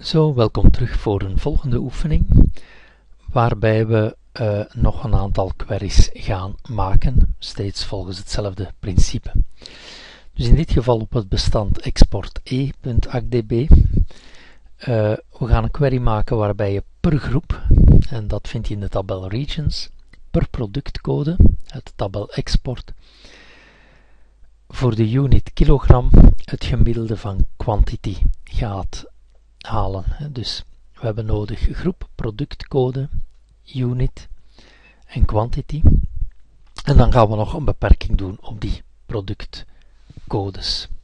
Zo, welkom terug voor een volgende oefening, waarbij we nog een aantal queries gaan maken, steeds volgens hetzelfde principe. Dus in dit geval op het bestand export.e.acdb. We gaan een query maken waarbij je per groep, en dat vind je in de tabel regions, per productcode uit de tabel export, voor de unit kilogram het gemiddelde van quantity gaat halen. Dus we hebben nodig groep, productcode, unit en quantity. En dan gaan we nog een beperking doen op die productcodes.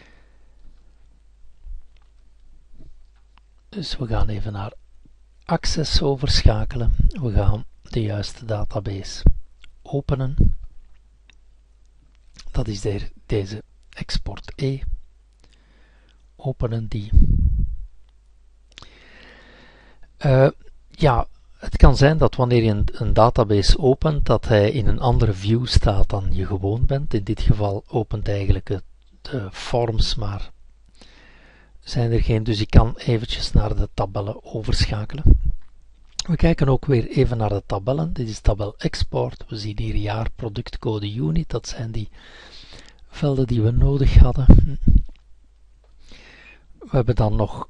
Dus we gaan even naar Access overschakelen. We gaan de juiste database openen. Dat is deze export E. Openen die. Ja, het kan zijn dat wanneer je een database opent, dat hij in een andere view staat dan je gewoon bent. In dit geval opent eigenlijk de forms, maar zijn er geen, dus ik kan eventjes naar de tabellen overschakelen. We kijken ook weer even naar de tabellen. Dit is tabel export. We zien hier jaar, productcode, unit. Dat zijn die velden die we nodig hadden. We hebben dan nog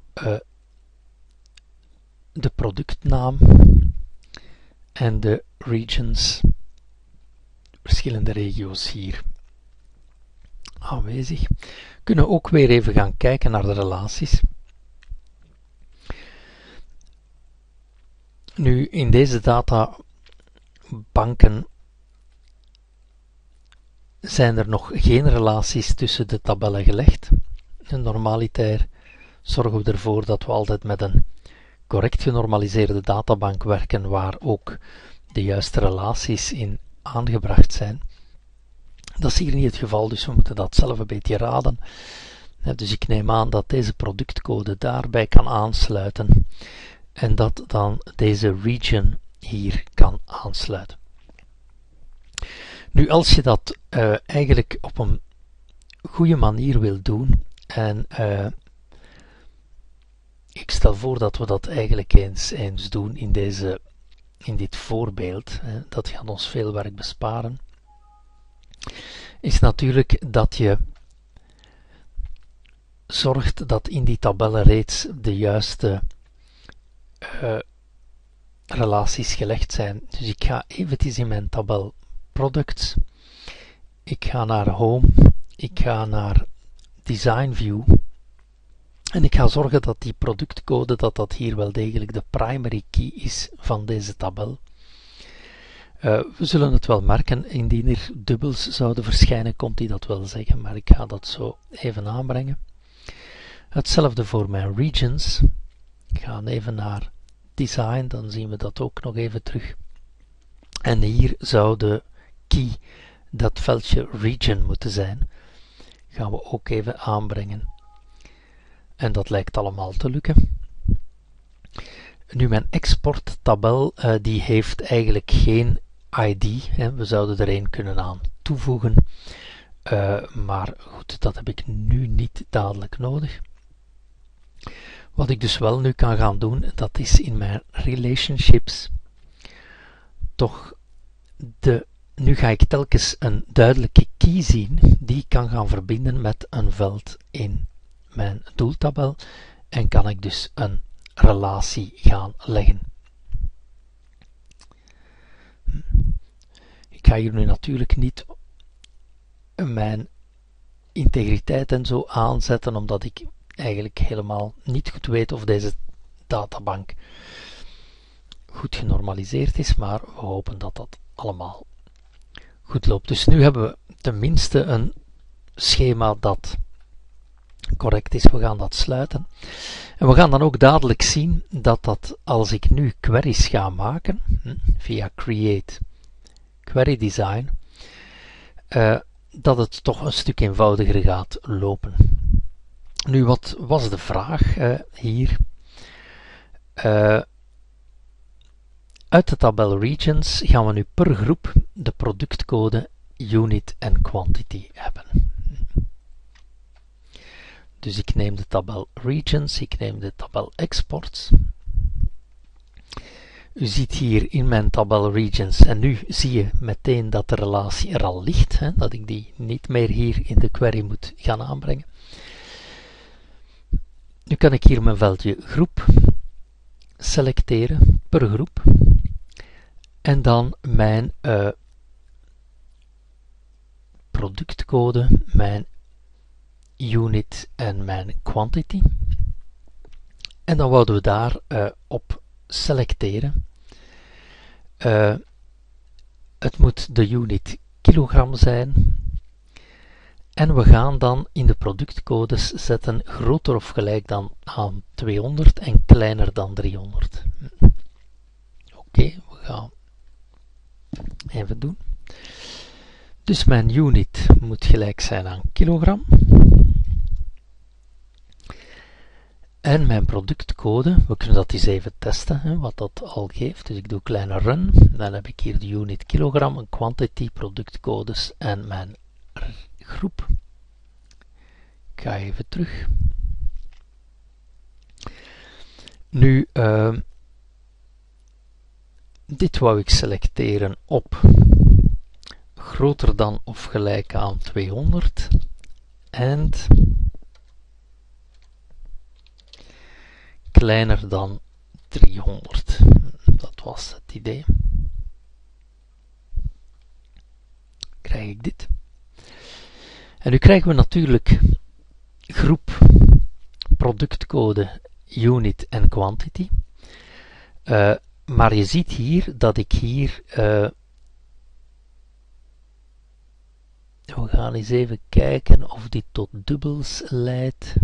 de productnaam en de regions, verschillende regio's hier aanwezig. We kunnen ook weer even gaan kijken naar de relaties. Nu, in deze databanken zijn er nog geen relaties tussen de tabellen gelegd. En normaliter zorgen we ervoor dat we altijd met een correct genormaliseerde databank werken waar ook de juiste relaties in aangebracht zijn. Dat is hier niet het geval, dus we moeten dat zelf een beetje raden. Dus ik neem aan dat deze productcode daarbij kan aansluiten en dat dan deze region hier kan aansluiten. Nu, als je dat eigenlijk op een goede manier wil doen, en ik stel voor dat we dat eigenlijk eens doen in dit voorbeeld, dat gaat ons veel werk besparen, is natuurlijk dat je zorgt dat in die tabellen reeds de juiste relaties gelegd zijn. Dus ik ga eventjes in mijn tabel products, ik ga naar home, ik ga naar design view en ik ga zorgen dat die productcode, dat hier wel degelijk de primary key is van deze tabel. We zullen het wel merken, indien er dubbels zouden verschijnen, komt hij dat wel zeggen, maar ik ga dat zo even aanbrengen. Hetzelfde voor mijn regions. Ik ga even naar design, dan zien we dat ook nog even terug. En hier zou de key, dat veldje region moeten zijn. Gaan we ook even aanbrengen. En dat lijkt allemaal te lukken. Nu, mijn exporttabel, die heeft eigenlijk geen ID. We zouden er een kunnen aan toevoegen. Maar goed, dat heb ik nu niet dadelijk nodig. Wat ik dus wel nu kan gaan doen, dat is in mijn relationships toch nu ga ik telkens een duidelijke key zien die ik kan gaan verbinden met een veld in mijn doeltabel en kan ik dus een relatie gaan leggen. Ik ga hier nu natuurlijk niet mijn integriteit en zo aanzetten, omdat ik eigenlijk helemaal niet goed weet of deze databank goed genormaliseerd is, maar we hopen dat dat allemaal goed loopt. Dus nu hebben we tenminste een schema dat correct is. We gaan dat sluiten. En we gaan dan ook dadelijk zien dat als ik nu queries ga maken, via create query design, dat het toch een stuk eenvoudiger gaat lopen. Nu, wat was de vraag hier? Uit de tabel regions gaan we nu per groep de productcode, unit en quantity hebben. Dus ik neem de tabel Regions, ik neem de tabel Exports. U ziet hier in mijn tabel Regions, en nu zie je meteen dat de relatie er al ligt, hè, dat ik die niet meer hier in de query moet gaan aanbrengen. Nu kan ik hier mijn veldje groep selecteren per groep en dan mijn productcode, mijn unit en mijn quantity. En dan wouden we daar op selecteren. Het moet de unit kilogram zijn. En we gaan dan in de productcodes zetten groter of gelijk dan aan 200 en kleiner dan 300. Oké, we gaan even doen. Dus mijn unit moet gelijk zijn aan kilogram. En mijn productcode, we kunnen dat eens even testen, hè, wat dat al geeft. Dus ik doe kleine run, dan heb ik hier de unit kilogram, een quantity, productcodes en mijn groep. Ik ga even terug. Nu, dit wou ik selecteren op groter dan of gelijk aan 200 en kleiner dan 300. Dat was het idee. Krijg ik dit. En nu krijgen we natuurlijk groep, productcode, unit en quantity. Maar je ziet hier dat ik hier... we gaan eens even kijken of dit tot dubbels leidt.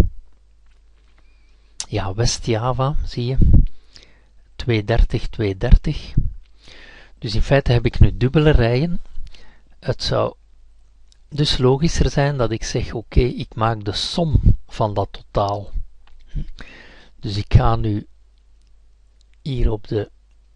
Ja, West-Java, zie je. 230, 230. Dus in feite heb ik nu dubbele rijen. Het zou dus logischer zijn dat ik zeg, oké, ik maak de som van dat totaal. Dus ik ga nu hier op de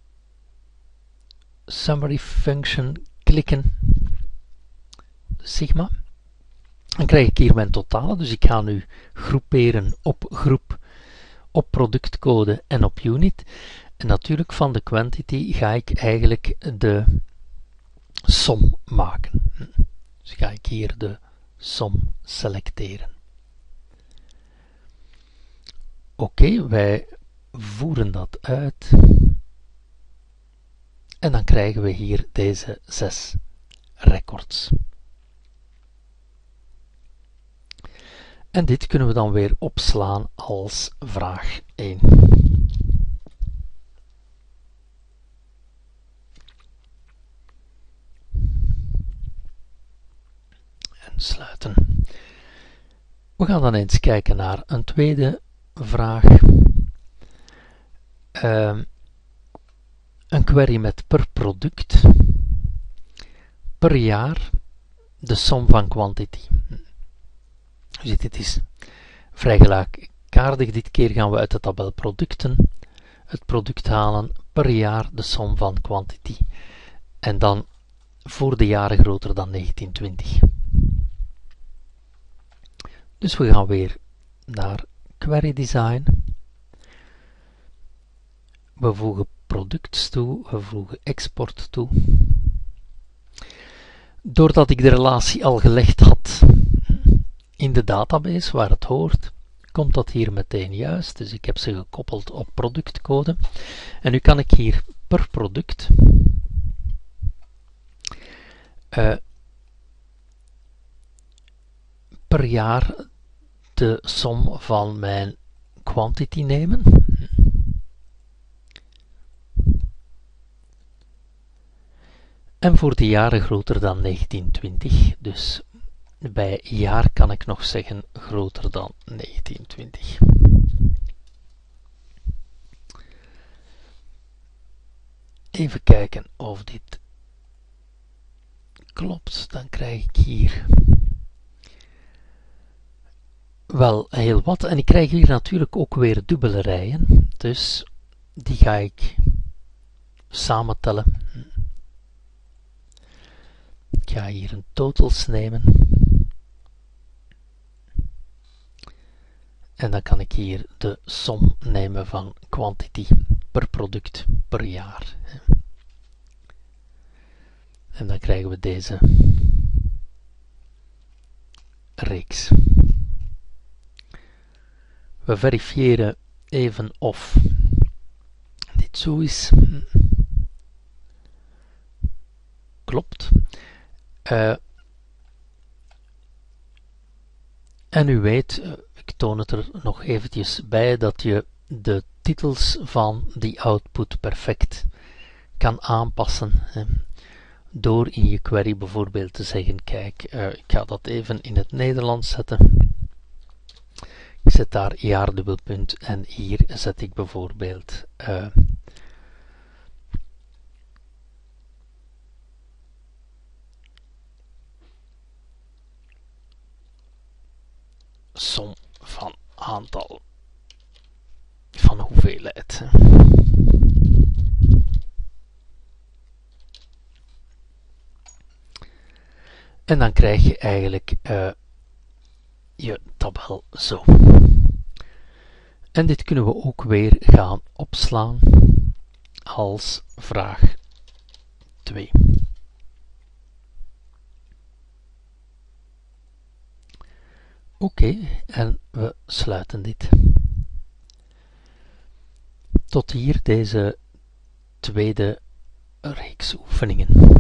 summary function klikken. De sigma. Dan krijg ik hier mijn totalen. Dus ik ga nu groeperen op groep, op productcode en op unit. En natuurlijk van de quantity ga ik eigenlijk de som maken. Dus ga ik hier de som selecteren. Oké, wij voeren dat uit. En dan krijgen we hier deze 6 records. En dit kunnen we dan weer opslaan als vraag 1. En sluiten. We gaan dan eens kijken naar een tweede vraag. Een query met per product, per jaar, de som van quantity. Dus dit is vrij gelijkaardig. Dit keer gaan we uit de tabel producten het product halen, per jaar de som van quantity. En dan voor de jaren groter dan 1920. Dus we gaan weer naar query design. We voegen products toe, we voegen export toe. Doordat ik de relatie al gelegd had in de database waar het hoort, komt dat hier meteen juist. Dus ik heb ze gekoppeld op productcode. En nu kan ik hier per product per jaar de som van mijn quantity nemen. En voor de jaren groter dan 1920. Dus bij jaar kan ik nog zeggen groter dan 1920. Even kijken of dit klopt. Dan krijg ik hier wel heel wat. En ik krijg hier natuurlijk ook weer dubbele rijen. Dus die ga ik samentellen. Ik ga hier een totals nemen. En dan kan ik hier de som nemen van quantity per product per jaar. En dan krijgen we deze reeks. We verifiëren even of dit zo is. Klopt. En u weet, ik toon het er nog eventjes bij, dat je de titels van die output perfect kan aanpassen. Door in je query bijvoorbeeld te zeggen, kijk, ik ga dat even in het Nederlands zetten. Ik zet daar jaardubbelpunt en hier zet ik bijvoorbeeld som van aantal van hoeveelheid. En dan krijg je eigenlijk je tabel zo. En dit kunnen we ook weer gaan opslaan als vraag 2. Oké, en we sluiten dit. Tot hier deze tweede reeks oefeningen.